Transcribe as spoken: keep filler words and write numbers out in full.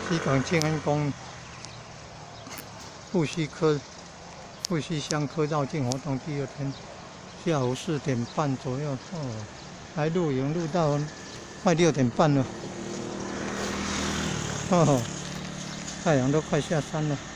西港静安宫富溪科富溪乡科绕境活动第二天，下午四点半左右哦，来露营露到快六点半了，哦，太阳都快下山了。